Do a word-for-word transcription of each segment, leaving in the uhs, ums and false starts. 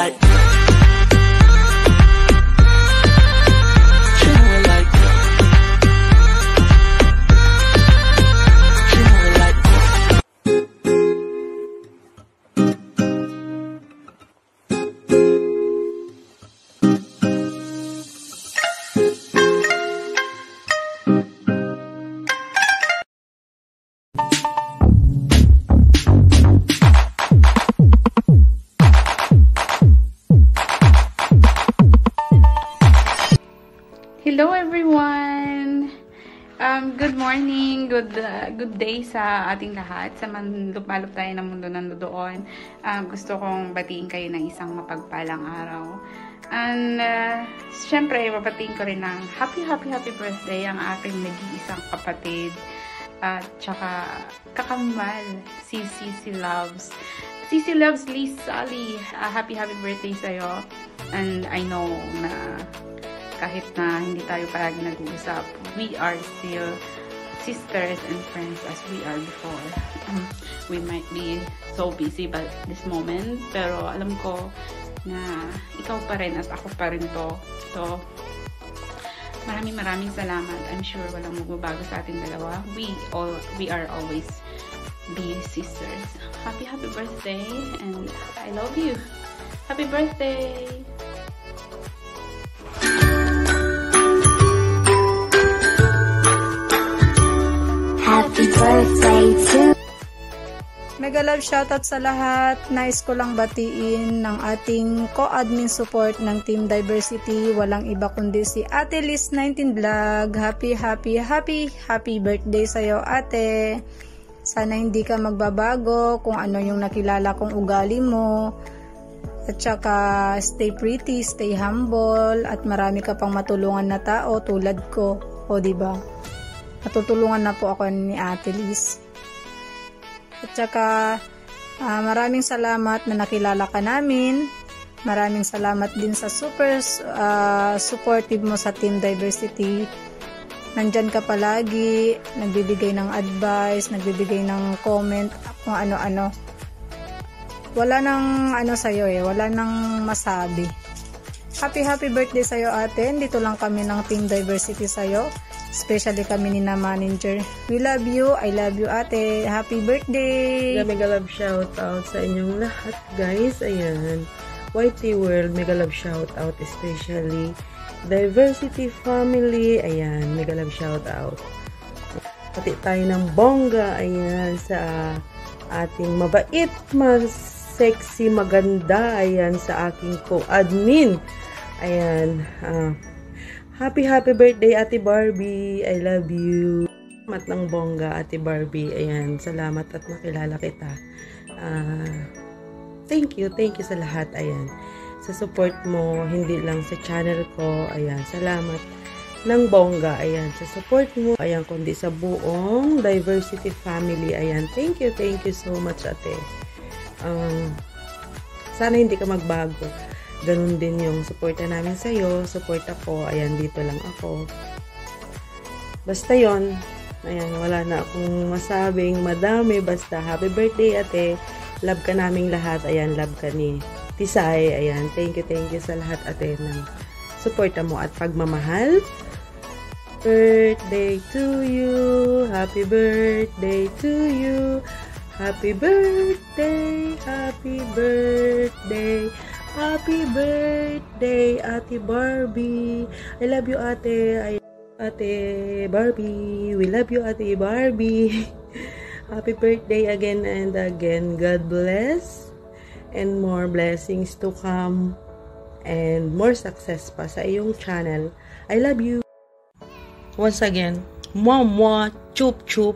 like, treat me like, treat me like. Hello everyone! Um, good morning, good uh, good day sa ating lahat. Sa manlupalop tayo ng mundo ng doon. Um, gusto kong batiin kayo ng isang mapagpalang araw. And uh, syempre, babatiin ko rin ng happy, happy, happy birthday ang aking nag-iisang kapatid. At uh, tsaka kakamal, si Cici Loves. Cici Loves Liz Sally. Uh, happy, happy birthday sa'yo. And I know na kahit na hindi tayo palagi nag-uusap, we are still sisters and friends as we are before. Um, we might be so busy but this moment, pero alam ko na ikaw pa rin at ako pa rin to. So, maraming maraming salamat. I'm sure walang magbabago sa ating dalawa. We all, we are always be sisters. Happy, happy birthday and I love you. Happy birthday! Happy birthday to Mega love shoutout sa lahat. Nais ko lang batiin ng ating co-admin support ng Team Diversity. Walang iba kundi si Ate Liz nineteen Vlog. Happy, happy, happy, happy birthday sa'yo, ate. Sana hindi ka magbabago kung ano yung nakilala kong ugali mo. At saka stay pretty, stay humble, at marami ka pang matulungan na tao tulad ko. O diba? Natutulungan na po ako ni Ate Liz. At saka uh, maraming salamat na nakilala ka namin. Maraming salamat din sa super uh, supportive mo sa Team Diversity. Nandyan ka palagi, nagbibigay ng advice, nagbibigay ng comment, kung ano-ano. Wala nang ano sa'yo eh, wala nang masabi. Happy happy birthday sa'yo, ate. Dito lang kami ng Team Diversity sa'yo. Especially kami ni na manager. We love you. I love you, ate. Happy birthday! Mega love shout out sa inyong lahat, guys. Ayan. Y T World, mega love shout out. Especially Diversity Family. Ayan. Mega love shout out. Pati tayo ng bongga. Ayan. Sa ating mabait, mas sexy, maganda. Ayan. Sa aking co-admin. Ayan. Ah. Uh, Happy, happy birthday, Ate Barbie. I love you. Salamat ng bongga, Ate Barbie. Ayan, salamat at nakilala kita. Uh, thank you, thank you sa lahat. Ayan, sa support mo, hindi lang sa channel ko. Ayan, salamat ng bongga. Ayan, sa support mo. Ayan, kundi sa buong Diversity Family. Ayan, thank you, thank you so much, ate. Um, sana hindi ka magbago. Ganun din yung suporta namin sa'yo. Support ako. Ayan, dito lang ako. Basta yon. Ayan, wala na akong masabing madami. Basta, happy birthday, ate. Love ka naming lahat. Ayan, love ka ni Tisay. Ayan, thank you, thank you sa lahat, ate, ng suporta mo at pagmamahal. Birthday to you. Happy birthday to you. Happy birthday. Happy birthday. Happy birthday, Ate Barbie. I love you, ate. I Ate Barbie. We love you, Ate Barbie. Happy birthday again and again. God bless. And more blessings to come. And more success pa sa iyong channel. I love you. Once again, mwah mwah, chup chup.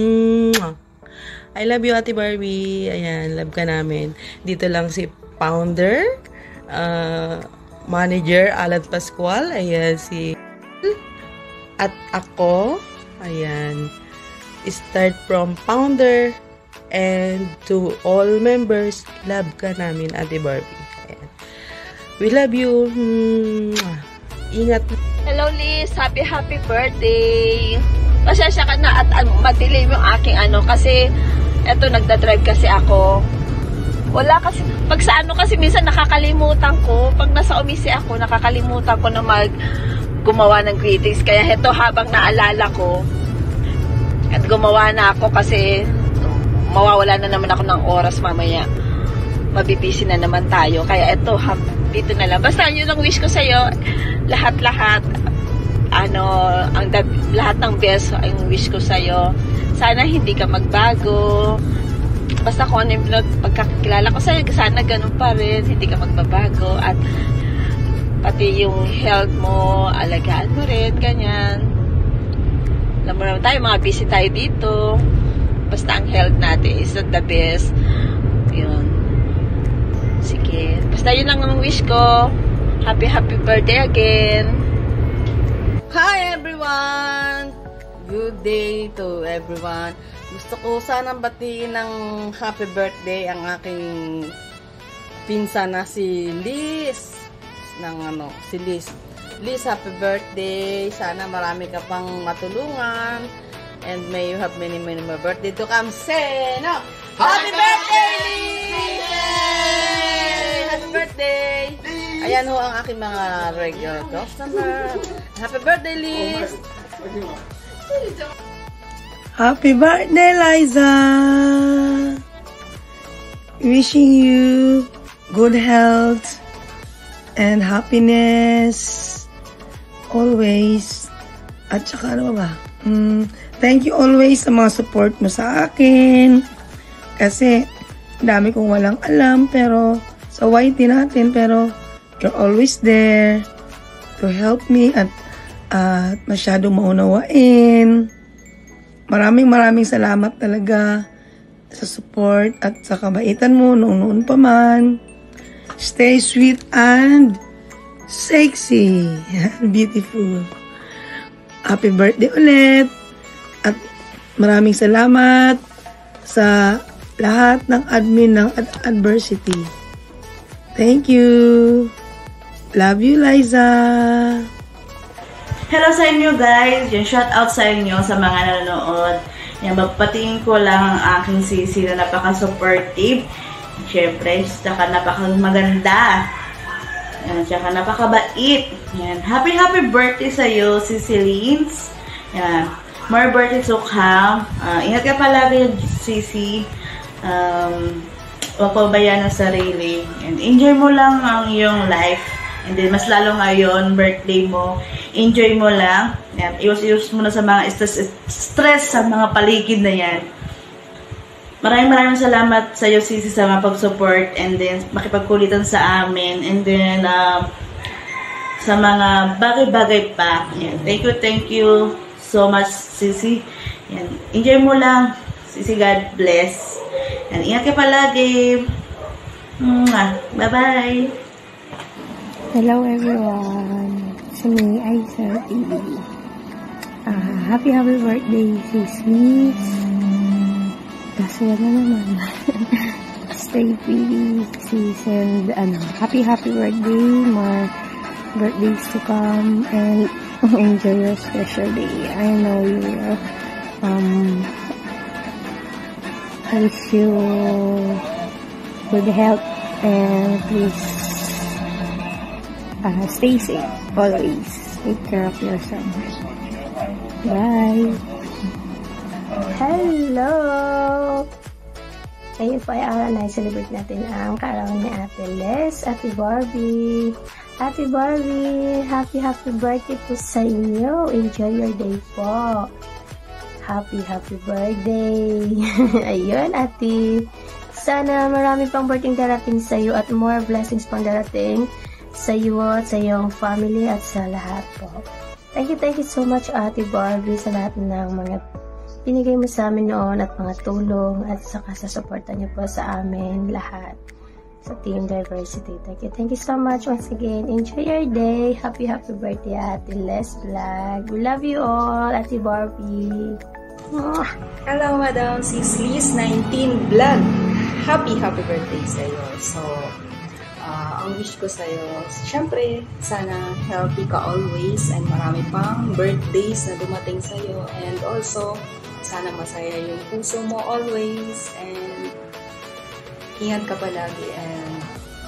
I love you, Ate Barbie. Ayan, love ka namin. Dito lang si founder, uh, manager Alan Pascual, ayan si at ako, ayan, start from founder and to all members, love ka namin, Ate Barbie. Ayan. We love you. Ingat. Hello Liz, happy happy birthday. Pasensya ka na at uh, madilim yung aking ano kasi eto nagda-drive kasi ako. Wala kasi, pag sa ano kasi minsan nakakalimutan ko, pag nasa Umisi ako, nakakalimutan ko na mag gumawa ng greetings. Kaya heto, habang naalala ko, at gumawa na ako kasi mawawala na naman ako ng oras mamaya. Mabibisi na naman tayo. Kaya eto, dito na lang. Basta yun ang wish ko sa'yo. Lahat-lahat, ano, ang lahat ng best ang wish ko sa'yo. Sana hindi ka magbago. Basta kung ano yung pagkakilala ko sa'yo, sana ganun pa rin. Hindi ka magbabago. At pati yung health mo, alagaan mo rin, ganyan. Alam mo naman tayo, mga busy tayo dito. Basta ang health natin is the best. Yun. Sige. Basta yun lang ang wish ko. Happy, happy birthday again. Hi everyone! Good day to everyone. Gusto ko sanang batiin ng happy birthday ang aking pinsan na si Liz. Ng ano, si Liz. Liz, happy birthday. Sana marami ka pang matulungan. And may you have many, many more birthday to come. Say, no! Happy birthday, Liz! Happy birthday! Ayan ho ang aking mga regular customer. Happy birthday, Liz! Happy birthday, Liza! Wishing you good health and happiness always. At saka ano ba? Mm, thank you always sa mga support mo sa akin. Kasi dami kong walang alam pero sa Y T natin, pero you're always there to help me at at uh, masyadong maunawain. Maraming maraming salamat talaga sa support at sa kabaitan mo noon-noon pa man. Stay sweet and sexy. Beautiful. Happy birthday ulit. At maraming salamat sa lahat ng admin ng Ad Adversity. Thank you. Love you, Liza. Hello sa inyo guys. Yung shout out sa inyo sa mga nanonood. Yan, magpatingin ko lang ang aking sisi na napaka-supportive. Siyempre, tsaka napaka-maganda. Yan, tsaka napaka-bait. Yan. Happy, happy birthday sa'yo, Sisi Lins. Yan. More birthday to come. Uh, ingat ka palagi, Sisi. Um, huwag pabayaan ang sarili. And enjoy mo lang ang iyong life. And then, mas lalo ngayon, birthday mo, enjoy mo lang. Yan. Iwas-iwas mo na sa mga stress, stress sa mga paligid na yan. Maraming maraming salamat sa iyo, Sisi, sa mga pag-support and then makipagkulitan sa amin. And then, uh, sa mga bagay-bagay pa. Yan. Thank you, thank you so much, Sisi. Yan. Enjoy mo lang. Sisi, God bless. Yan. Ingat ka palagi. Bye-bye. Hello everyone, it's me, Aisa T V. Uh, happy happy birthday, Sisi. Kaso na naman. Stay free, sis, and ano, happy happy birthday, more birthdays to come, and enjoy your special day. I know you will. Um, I wish you good health and please Uh, stay safe, always. Take care of yourself. Bye! Hello! Ngayon po ay araw na i-celebrate natin ang kaarawan ni Ate Les, Ate Barbie. Ate Barbie, happy happy birthday po sa inyo. Enjoy your day po. Happy happy birthday. Ayun, Ate. Sana marami pang birthday darating sa iyo at more blessings pang darating sa iyo at sa iyong family at sa lahat po. Thank you, thank you so much, Ate Barbie, sa lahat ng mga binigay mo sa amin noon at mga tulong at saka sa suporta niyo po sa amin lahat sa Team Diversity. Thank you, thank you so much once again. Enjoy your day. Happy, happy birthday, Ate Les Vlog. We love you all, Ate Barbie. Hello, Madam Sis Liz nineteen Vlog. Happy, happy birthday sa iyo. So, Uh, ang wish ko sa'yo, syempre, sana healthy ka always and marami pang birthdays na dumating sa'yo, and also, sana masaya yung puso mo always, and Ingat ka palagi and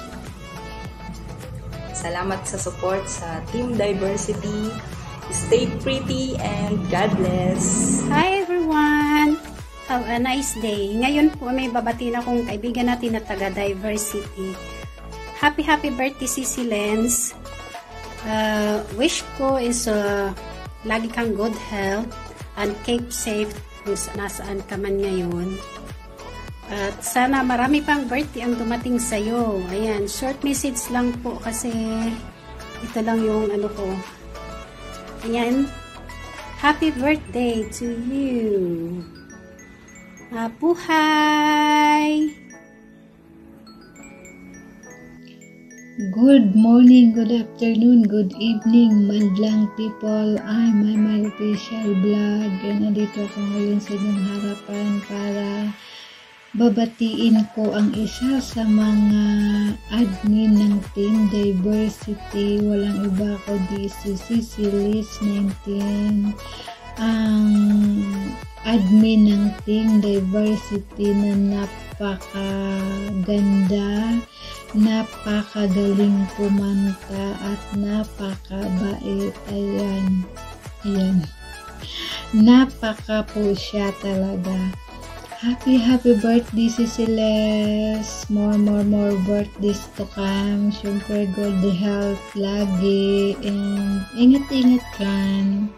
salamat sa support sa Team Diversity. Stay pretty and God bless. Hi everyone! Have a nice day. Ngayon po may babatiin akong kaibigan natin na taga Diversity. Happy happy birthday Sisi Lenz. Uh, wish ko is uh, lagi kang good health and keep safe kung nasaan ka man ngayon. At sana marami pang birthday ang dumating sa'yo. Ayan, short message lang po kasi ito lang yung ano ko. Ayan, happy birthday to you. Mabuhay! Good morning, good afternoon, good evening, madlang people. I'm my official vlog. Nandito ako ngayon sa inyong harapan para babatiin ko ang isa sa mga admin ng Team Diversity. Walang iba kundi si Sisi Liz nineteen, ang admin ng Team Diversity na napakaganda, napakagaling kumanta at napakabait. Ayan, ayan, napaka po siya talaga. Happy, happy birthday, Sisi Les. More, more, more birthdays to come. Siyempre, good health lagi. And ingat-ingat kan.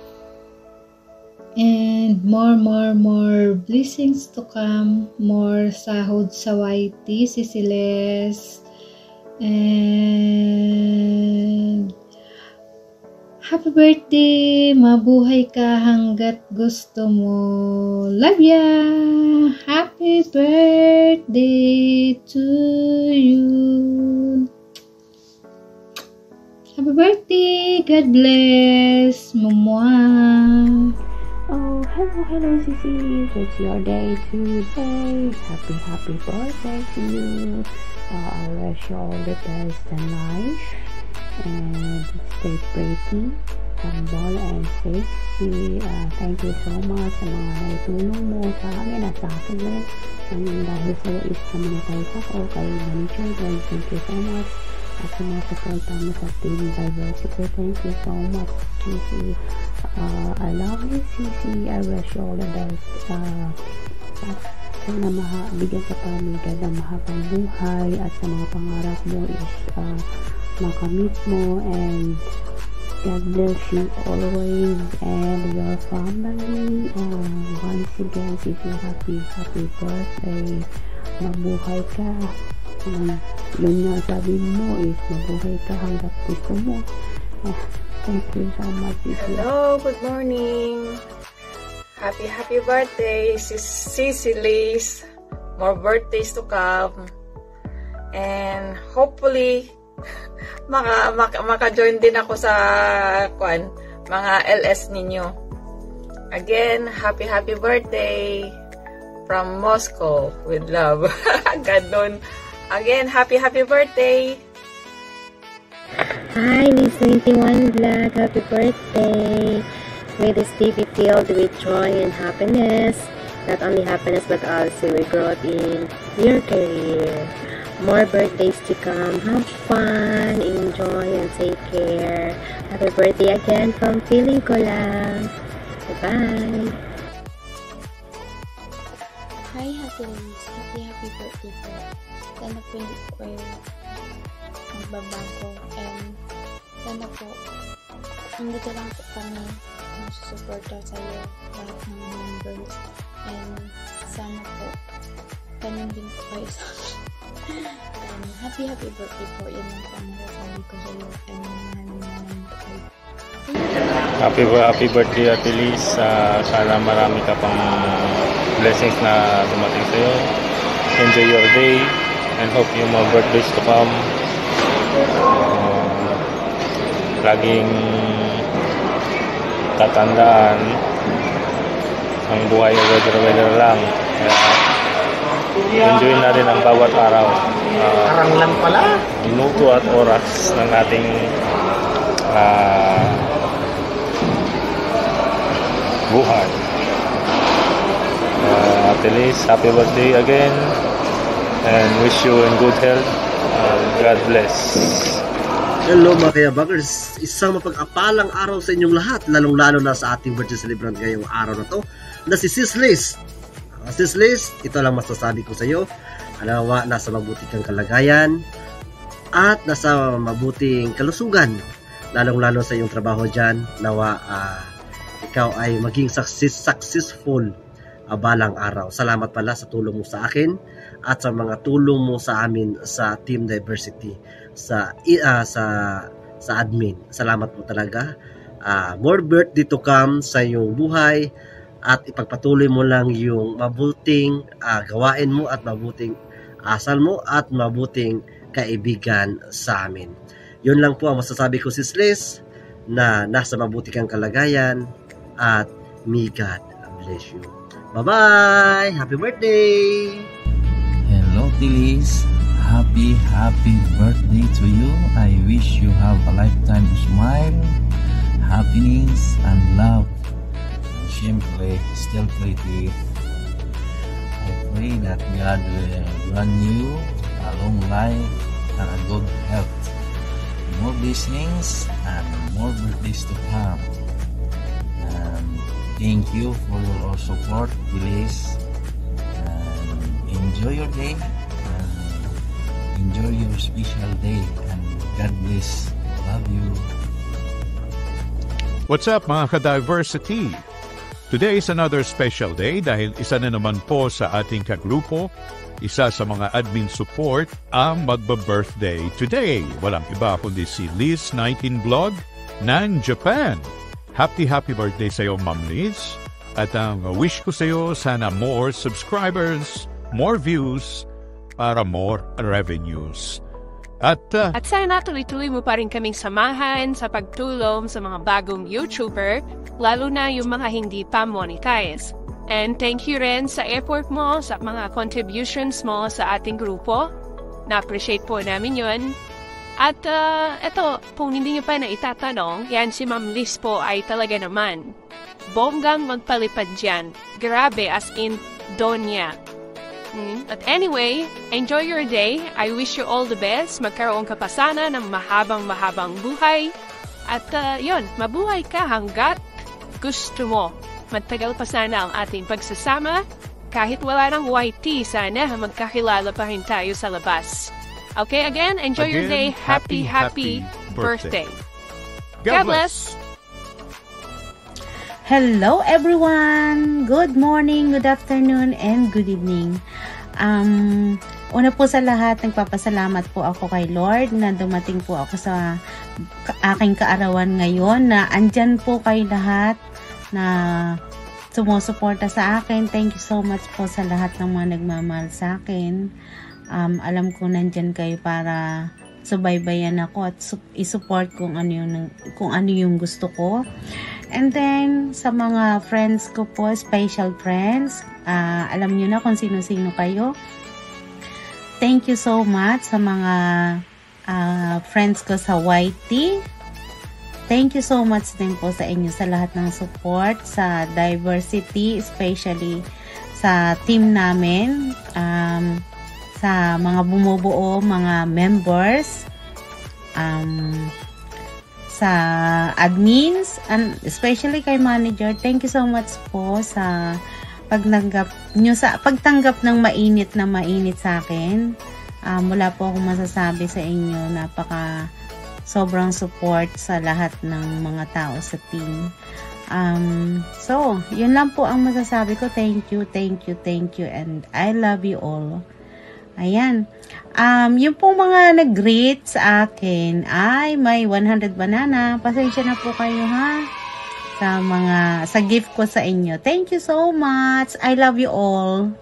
And more, more, more blessings to come. More sahod sa Y T, Sisi Les. And happy birthday! Mabuhay ka hanggat gusto mo. Love ya! Happy birthday to you. Happy birthday! God bless! Mwah! Oh, hello, hello, Sisi. It's your day today. Happy, happy birthday to you. Uh, I wish you all the best in life. And stay pretty, humble, and sexy. Uh, thank you so much sa mga naitulong mo sa amin at sa akin din. And dahil sa iyo is kamanatay ako kay Mami Children. Thank you so much. At sa mga supporta mo sa Team Diversity. Thank you so much, Sisi. Uh, I love you, Sisi. I wish you all the best. Uh, at sana mabigyan ka pa ng gandang mahabang buhay at sa mga pangarap mo is uh, makamit mo, and God bless you always and your family. Uh, once again, Sisi, happy happy birthday. Mabuhay ka. Um, yun nga sabi mo is mabuhay ka hanggat gusto mo. Uh, thank you so much, Sisi. Hello, good morning. Happy happy birthday, Sisi Liz. More birthdays to come. And hopefully maka, maka, maka-join din ako sa kwan, mga L S ninyo. Again, happy happy birthday from Moscow with love. Ganon. Again, happy happy birthday. Hi, Liz twenty-one Vlog. Happy birthday. May this day be filled with joy and happiness. Not only happiness but also a growth in your career. More birthdays to come. Have fun, enjoy, and take care. Happy birthday again from Feeling Ko Lang. Bye-bye. Hi, Happy Liz. Happy, happy birthday po. Sana po hindi po kayo magbabago. And sana po, nandito lang po kami magsusuporta sa iyo, lahat ng members. And sana po, ganun din po kayo sa akin. And happy happy birthday po. Yan ang pangalasabi ko sa iyo. And maraming maraming po kayo. Happy, happy birthday, Ate Liz. Uh, sana marami ka pang blessings na dumating sa iyo. Enjoy your day and hope yung mga birthdays to come. Uh, laging tatandaan ang buhay weather-weather lang. Kaya enjoy na rin ang bawat araw. Uh, Karanglan pala. Minuto at oras ng ating uh, buhay. Uh, Ate Liz, happy birthday again. and wish you in good health. Uh, God bless. Hello mga kayabagers, isang mapag-apalang araw sa inyong lahat, lalong-lalo na sa ating birthday celebrant ngayong araw na to, na si Sis Liz. Uh, Sis Liz, ito lang masasabi ko sa iyo, alawa, nasa mabuting kang kalagayan at nasa mabuting kalusugan, lalong-lalo sa iyong trabaho dyan, nawa uh, ikaw ay maging success, successful uh, balang araw. Salamat pala sa tulong mo sa akin at sa mga tulong mo sa amin sa Team Diversity, sa uh, sa sa admin. Salamat po talaga. Uh, more birthday to come sa iyong buhay at ipagpatuloy mo lang yung mabuting uh, gawain mo at mabuting asal mo at mabuting kaibigan sa amin. Yun lang po ang masasabi ko, Sis Liz, na nasa mabuti kang kalagayan at may God bless you. Bye-bye! Happy birthday! Hello, Tilis. Happy, happy birthday to you. I wish you have a lifetime of smile, happiness, and love. And simply, still pretty. I pray that God will grant you a long life and a good health, more blessings, and more birthdays to come. And thank you for your support, Tilis. And enjoy your day. Enjoy your special day and God bless. Love you. What's up mga ka-diversity? Today is another special day dahil isa na naman po sa ating kagrupo, isa sa mga admin support ang magba-birthday today. Walang iba kundi si Liz nineteen Vlog ng Japan. Happy happy birthday sa iyo, Ma'am Liz. At ang wish ko sa iyo, sana more subscribers, more views, para more revenues. At, uh, At sana tuloy-tuloy mo pa rin kaming samahan sa pagtulong sa mga bagong YouTuber, lalo na yung mga hindi pa monetize. And thank you rin sa effort mo, sa mga contributions mo sa ating grupo. Na-appreciate po namin yun. At uh, eto, kung hindi nyo pa na itatanong, yan si Ma'am Liz po ay talaga naman bonggang magpalipad dyan. Grabe, as in, donya. At anyway, enjoy your day. I wish you all the best. Magkaroon ka pa sana ng mahabang-mahabang buhay. At uh, yun, mabuhay ka hanggat gusto mo. Magtagal pa sana ang ating pagsasama. Kahit wala ng Y T, sana magkakilala pa rin tayo sa labas. Okay, again, enjoy again, your day. Happy, happy, happy birthday. birthday. God, God bless. bless. Hello everyone! Good morning, good afternoon, and good evening. Um, una po sa lahat, nagpapasalamat po ako kay Lord na dumating po ako sa aking kaarawan ngayon, na andyan po kayo lahat na sumusuporta sa akin. Thank you so much po sa lahat ng mga nagmamahal sa akin. Um, alam ko nandyan kayo para subaybayan ako at isupport kung ano yung, kung ano yung gusto ko. And then, sa mga friends ko po, special friends, uh, alam nyo na kung sino-sino kayo. Thank you so much sa mga uh, friends ko sa Y T. Thank you so much din po sa inyo sa lahat ng support, sa diversity, especially sa team namin, um, sa mga bumubuo, mga members, um, sa admins, and especially kay manager. Thank you so much po sa pagtanggap nyo, sa pagtanggap ng mainit na mainit sa akin. Um, wala po akong masasabi sa inyo. Napaka sobrang support sa lahat ng mga tao sa team. Um, so, yun lang po ang masasabi ko. Thank you, thank you, thank you, and I love you all. Ayan. Um, yung pong mga nag-greet sa akin ay may one hundred banana. Pasensya na po kayo ha. Sa mga, sa gift ko sa inyo. Thank you so much. I love you all.